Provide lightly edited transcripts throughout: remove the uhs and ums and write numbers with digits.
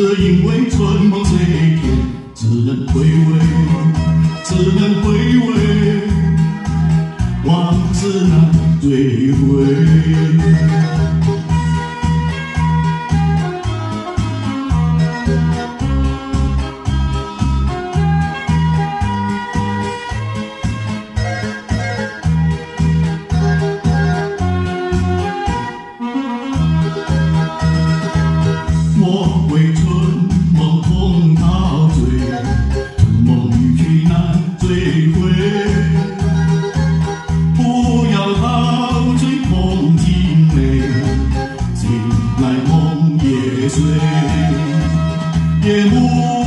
只因为春梦碎片，只能回味，只能回味，往事难追回。莫为春梦空陶醉，春梦欲去难追回。不要陶醉梦境美，醒来梦也碎。夜幕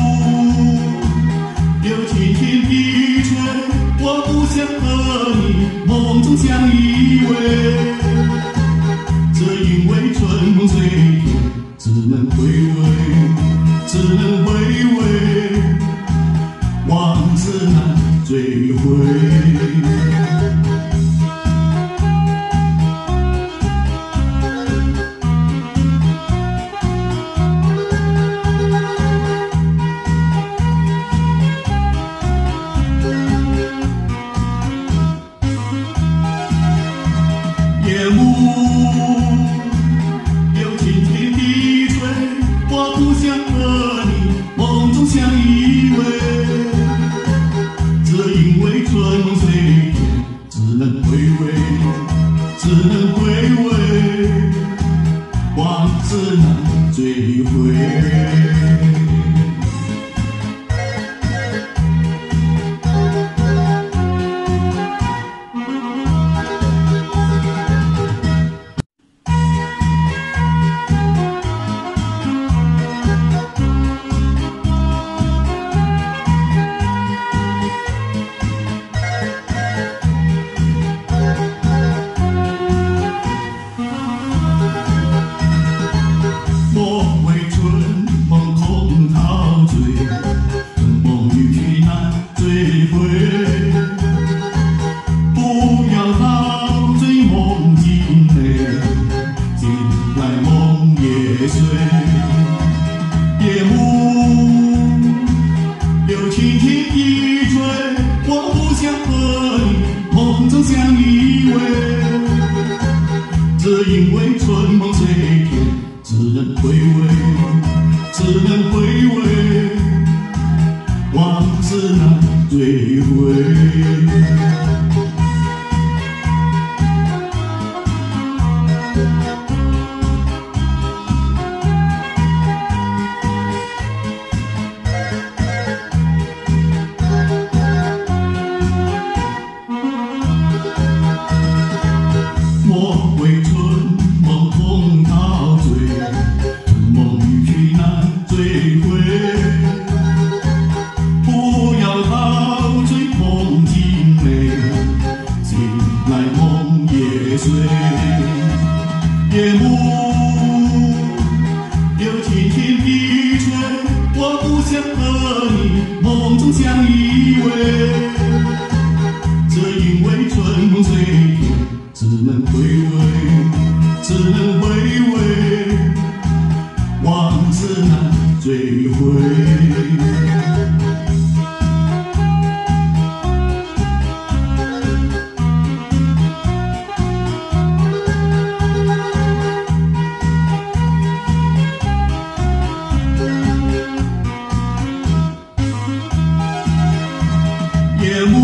有轻轻低垂，我不想和你梦中相依偎。只因为春梦碎片，只能回味，只能回味，往事难追回。夜幕有轻轻低垂，我不想和你梦中相依偎。只因为春梦碎片，只能回味，只能回味，往事难追回。莫为春梦空陶醉，春梦欲去难追回。不要陶醉梦境美，醒来梦也碎。夜幕有轻轻低垂，我不想和你梦中相依偎。只因为春梦碎片，只能回味，只能回味，往事难追回。莫为春梦空陶醉，春梦欲去难追回。不要陶醉梦境美，醒来梦也碎。夜幕有轻轻低垂，我不想和你梦中相依偎。只因为春梦碎片，只能回味，只能回味，往事难追回。夜幕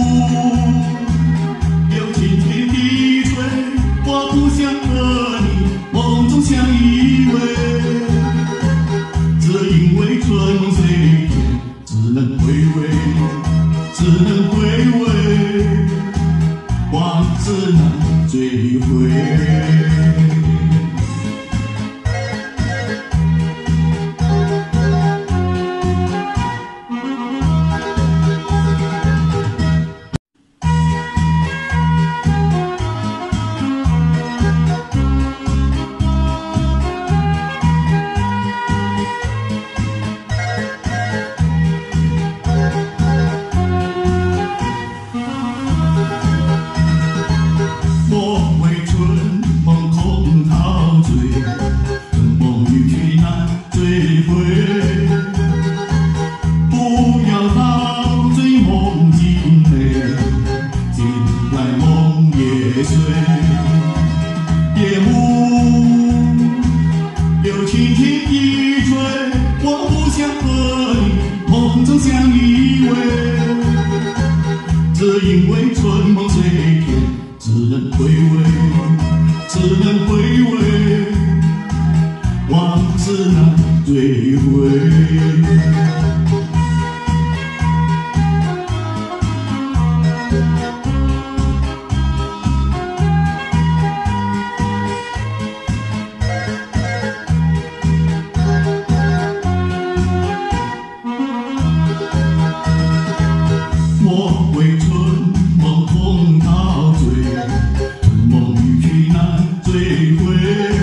有轻轻低垂，我不想和你梦中相依偎。只因为春不要陶醉梦境内，醒来梦也碎。夜幕又轻轻一吹，我不想和你梦中相依偎，只因为春梦碎片，只能回味，只能回味，往事难追回。莫为春梦痛陶醉，春梦欲去难追回。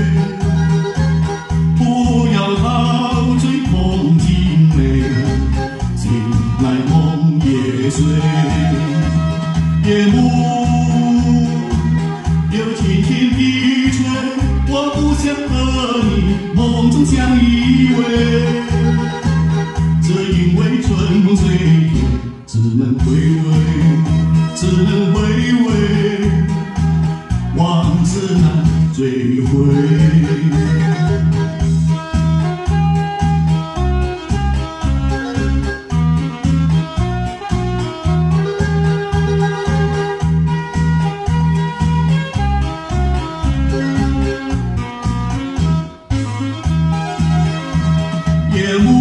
不要陶醉梦境美，醒来梦也碎。夜幕又轻轻一吹，我不想和你梦中相依偎，只因为春梦碎片，只能回味，只能回味，往事难追回。夜幕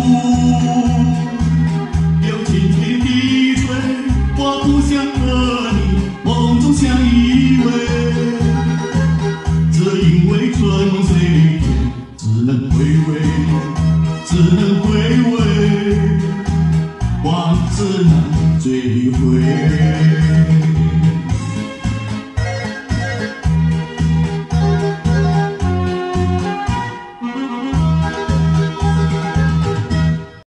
又轻轻地吹，我不想和你梦中相依偎，只因为春梦碎片，只能回味，只能回味，往事难追回。